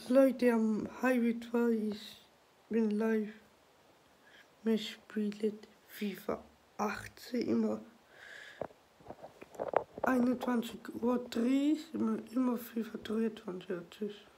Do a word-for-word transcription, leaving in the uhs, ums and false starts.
Leute am Highway war, ich bin live. Wir spielen FIFA achtzehn immer einundzwanzig Uhr dreißig, immer, immer FIFA dreiundzwanzig Uhr. Tschüss.